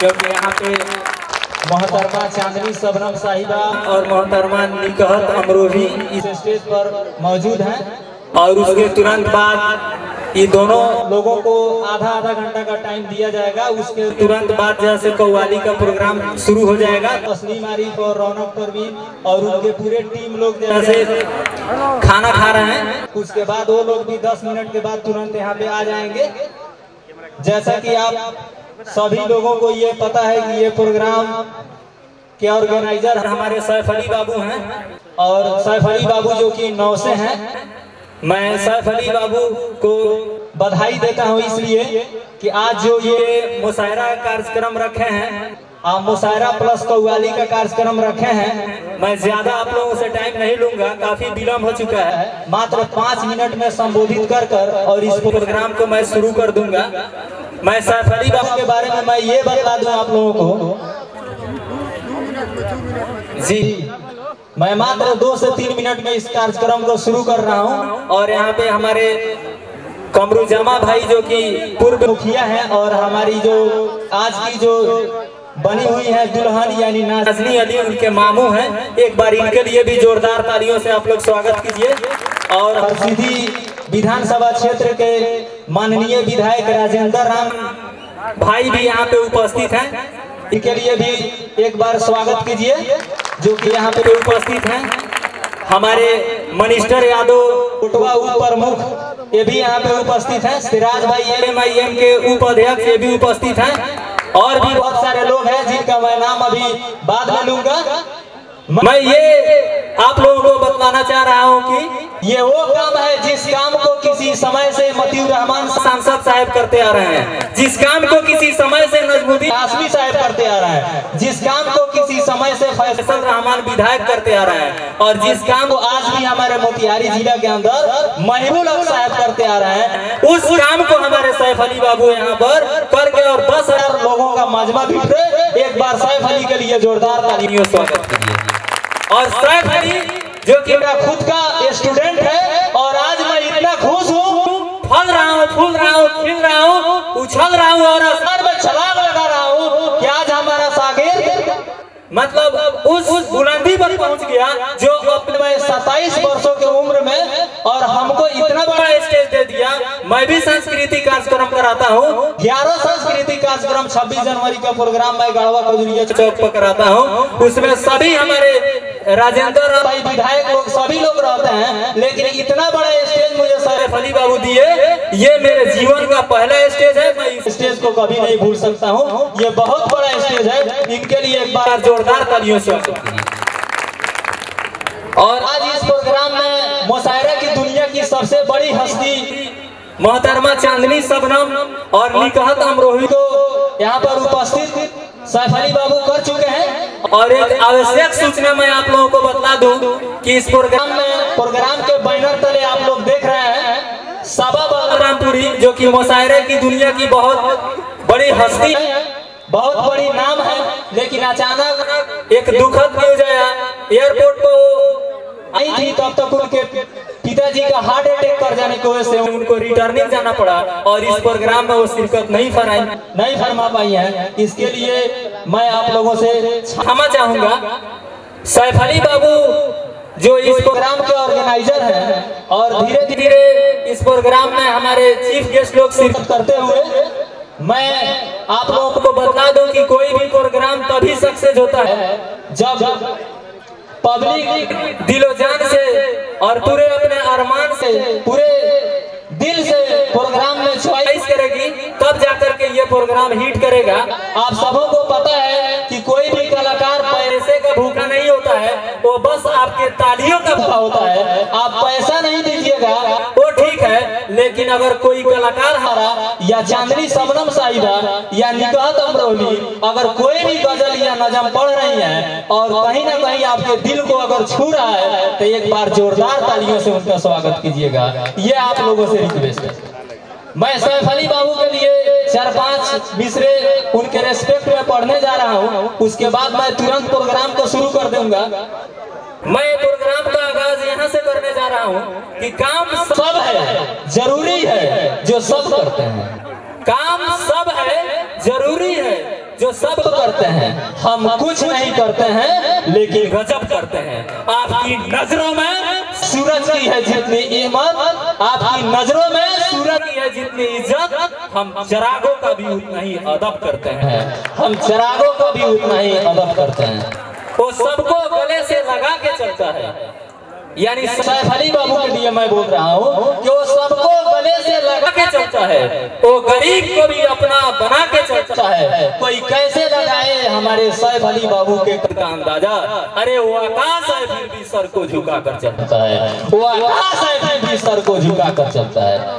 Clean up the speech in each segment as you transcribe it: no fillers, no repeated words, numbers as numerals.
क्योंकि यहाँ पे मोहतरमा चांदनी सबनम साहिबा और मोहतरमा निकहत अमरोही इस स्टेज पर मौजूद हैं और उसके तुरंत बाद ये दोनों लोगों को आधा घंटा का टाइम दिया जाएगा। उसके तुरंत बाद जैसे कव्वाली का प्रोग्राम शुरू हो जाएगा। तस्लीम आरिफ और रौनक परवीन और उनके पूरे टीम लोग जैसे खाना खा रहे हैं, उसके बाद वो लोग भी 10 मिनट के बाद तुरंत यहाँ पे आ जाएंगे। जैसा कि आप सभी लोगों को ये पता है कि ये प्रोग्राम के ऑर्गेनाइजर हमारे सैफ अली बाबू हैं और सैफ अली बाबू जो कि 9 से हैं। मैं सैफ अली बाबू को बधाई देता हूं इसलिए कि आज जो ये मुशायरा कार्यक्रम रखे हैं, आप मुशायरा प्लस कव्वाली का कार्यक्रम रखे हैं। मैं ज्यादा आप लोगों से टाइम नहीं लूंगा, काफी विलम्ब हो चुका है। मात्र 5 मिनट में संबोधित कर और इस प्रोग्राम को मैं शुरू कर दूंगा। मैं सैफ अली बाबू के बारे में मैं ये बता दूं आप लोगों को जी, मैं मात्र 2 से 3 मिनट में इस कार्यक्रम को शुरू कर रहा हूं। और यहाँ पे हमारे कमरू जमा भाई जो कि पूर्व मुखिया हैं और हमारी जो आज की जो बनी हुई है दुल्हन यानी नाज़नी अली, उनके मामू हैं। एक बार इनके लिए भी जोरदार तालियों से आप लोग स्वागत कीजिए। और हरसिद्धि विधानसभा क्षेत्र के माननीय विधायक राजेंद्र राम भाई भी यहाँ पे उपस्थित हैं, इनके लिए भी एक बार स्वागत कीजिए जो कि यहाँ पे उपस्थित हैं। हमारे मनिस्टर यादव उटवा उप प्रमुख ये भी यहाँ पे उपस्थित हैं। सिराज भाई LMIM के उप अध्यक्ष ये भी उपस्थित हैं और भी बहुत सारे लोग हैं जिनका मैं नाम अभी बाद में लूंगा। मैं ये आप लोगों को बतलाना चाह रहा हूँ कि ये वो काम है जिस काम को किसी समय से मतीउर रहमान सांसद साहब करते आ रहे हैं, जिस काम को किसी समय से नजमुद्दीन हाशमी साहब करते आ रहे हैं, जिस काम को किसी समय से फैसल रहमान विधायक करते आ रहे हैं और जिस काम को आज भी हमारे मोतिहारी जिला के अंदर महबूब हक साहब करते आ रहे हैं, उस काम को हमारे सैफ अली बाबू यहाँ पर करके और 10,000 लोगों का मजमा बिखरे। एक बार सैफ अली के लिए जोरदार तालियों स्वागत कीजिए। और सैफ अली जो कि मेरा खुद का स्टूडेंट है और आज मैं इतना खुश हूँ, फल रहा हूँ, फूल रहा हूँ, खिल रहा हूँ, उछल रहा हूँ और आसमान में छलांग लगा रहा हूँ कि आज हमारा शागिर्द मतलब उस बुलंदी पर पहुंच गया जो अपने 27 वर्षों की उम्र में और हमको इतना बड़ा स्टेज दे दिया। मैं भी सांस्कृतिक कार्यक्रम कराता हूँ, 11 सांस्कृतिक कार्यक्रम 26 जनवरी का प्रोग्राम मैं गढ़वा खजुरिया चौक पर कराता हूँ। उसमें सभी हमारे राजेंद्र भाई विधायक लोग सभी लोग रहते हैं, लेकिन इतना बड़ा स्टेज मुझे सैफ अली बाबू दिए, ये मेरे जीवन का पहला स्टेज है। मैं इस स्टेज को कभी नहीं भूल सकता हूँ, ये बहुत बड़ा स्टेज है। इनके लिए एक बार जोरदार तालियों से। और आज इस प्रोग्राम में मुशायरा की दुनिया की सबसे बड़ी हस्ती मोहतरमा चांदनी सबनम और निकहत अमरोही को यहाँ पर उपस्थित सैफ अली बाबू कर चुके हैं। और एक आवश्यक सूचना मैं आप लोगों को बता दूं कि इस प्रोग्राम के बैनर तले आप लोग देख रहे हैं साबा बलरामपुरी जो कि मुशायरे की दुनिया की बहुत बड़ी हस्ती है, बहुत बड़ी नाम है। लेकिन अचानक एक दुखद न्यूज आया, एयरपोर्ट पर आई थी तब तक उनके पिताजी का हार्ट अटैक कर जाने की वजह से उनको रिटर्निंग जाना पड़ा और इस प्रोग्राम में वो शिरकत नहीं फरमा पाई है। इसके लिए मैं आप लोगों से क्षमा चाहूंगा। सैफ अली बाबू जो इस प्रोग्राम के ऑर्गेनाइजर हैं और धीरे धीरे इस प्रोग्राम में हमारे चीफ गेस्ट लोग शिरकत करते हुए मैं आप लोगों को बता दूं कि कोई भी प्रोग्राम तभी सक्सेस होता है जब पब्लिक दिलो जान से और पूरे अपने अरमान से पूरे दिल से प्रोग्राम में चॉइस करेगी, तब जाकर के ये प्रोग्राम हिट करेगा। आप सबों को पता है कि कोई भी कलाकार पैसे का भूखा नहीं होता है, वो बस आपके तालियों का भूखा होता है। आप पैसा नहीं दीजिएगा वो ठीक है, लेकिन अगर कोई कलाकार हारा या चांदनी सबनम साहिबा या निकहत अमरोही अगर कोई भी गजल या नज़म पढ़ रही है और कहीं ना कहीं आपके दिल को अगर छू रहा है तो एक बार जोरदार तालियों से उनका स्वागत कीजिएगा। ये आप लोगों से रिक्वेस्ट है। मैं सैफ अली बाबू के लिए 4-5 मिसरे उनके रेस्पेक्ट में पढ़ने जा रहा हूँ, उसके बाद मैं तुरंत प्रोग्राम को शुरू कर दूंगा। मैं प्रोग्राम का आगाज यहाँ से करने जा रहा हूँ कि काम सब है, जरूरी है जो सब करते हैं। काम सब है, जरूरी है जो सब करते हैं, हम कुछ नहीं करते हैं लेकिन गजब करते हैं। आपकी नजरों में सूरज की है जितनी कीमत, आपकी नजरों में सूरज की है जितनी इज्जत, हम चिरागों का भी उतना ही अदब करते हैं। हम चिरागों का भी उतना ही अदब करते हैं। वो सबको गले से लगा के चलता है, यानी सैफ अली बाबू के लिए मैं बोल रहा हूँ कि वो सबको गले से लगा के चलता है, वो गरीब को भी अपना बना के चलता है। कोई कैसे लगाए हमारे सैफ अली बाबू के का अंदाजा? अरे वो आकाश है फिर भी सर को झुका कर चलता है, वो आकाश है फिर भी सर को झुका कर चलता है।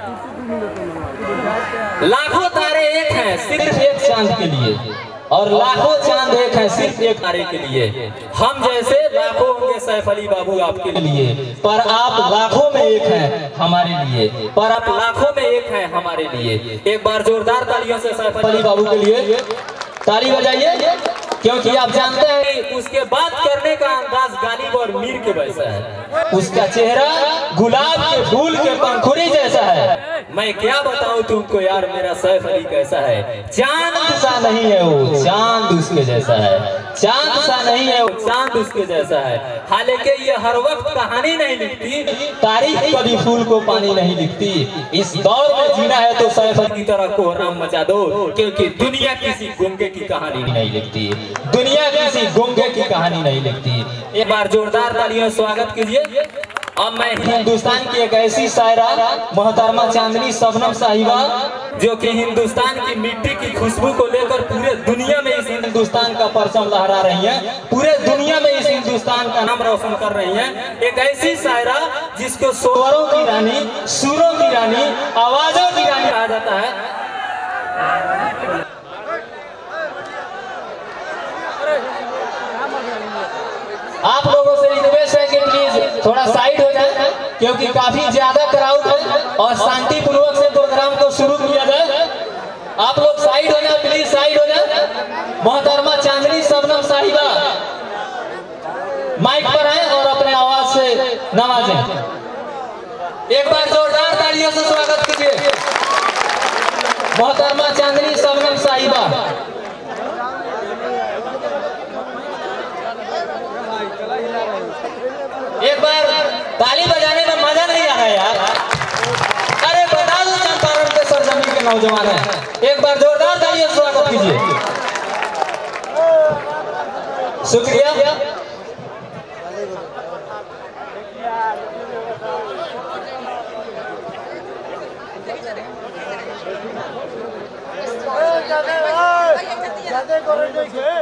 लाखों तारे एक हैं सिर्फ एक चांद के लिए, और लाखों चांद एक हैं सिर्फ एक तारे के लिए। हम जैसे लाखों होंगे सैफ अली बाबू आपके लिए, पर आप लाखों में एक हैं हमारे लिए, पर आप लाखों में एक हैं हमारे लिए। एक बार जोरदार तालियों से सैफ अली बाबू के लिए ताली बजाइए, क्योंकि आप जानते हैं उसके बात करने का अंदाज गालिब और मीर के वैसा है। उसका चेहरा गुलाब के फूल के पंखुड़ी जैसा है। मैं क्या बताऊं तुमको यार, मेरा सैफ अली कैसा है। चांद सा नहीं है वो, चांद उसके जैसा है। चांद सा नहीं है वो, चांद उसके जैसा है। हालांकि ये हर वक्त कहानी नहीं लिखती, तारीख कभी फूल को पानी नहीं लिखती। इस दौर में जीना है तो सैफ अली की तरह कोहराम मचा दो, क्योंकि दुनिया किसी गुंगे की कहानी नहीं लिखती, दुनिया किसी गुंगे की कहानी नहीं लिखती। एक बार जोरदार तालियों से स्वागत कीजिए। अब मैं हिंदुस्तान की एक ऐसी शायरा मोहतरमा चांदनी शबनम साहिबा, जो कि हिंदुस्तान की मिट्टी की खुशबू को लेकर पूरे दुनिया में इस हिंदुस्तान का परचम लहरा रही है, पूरे दुनिया में इस हिंदुस्तान का नाम रोशन कर रही है। एक ऐसी शायरा जिसको स्वरों की रानी, सुरों की रानी, आवाजों की रानी कहा जाता है। आप लोगों से रिक्वेस्ट है कि प्लीज थोड़ा साइड हो जाए, क्योंकि काफी ज्यादा क्राउड है और शांतिपूर्वक से प्रोग्राम को शुरू किया जाए। आप लोग साइड हो जाए, प्लीज साइड हो जाए। मोहतरमा चांदनी शबनम साहिबा माइक पर आए और अपने आवाज से नवाजें। एक बार जोरदार तालियों से स्वागत कीजिए मोहतरमा चांदनी शबनम साहिबा। एक बार ताली बजाने में मजा नहीं आ रहा है यार। अरे बता दो चंपारण के सरजमीन के नौजवान हैं। एक बार जोरदार तालियों से स्वागत कीजिए। शुक्रिया। जाते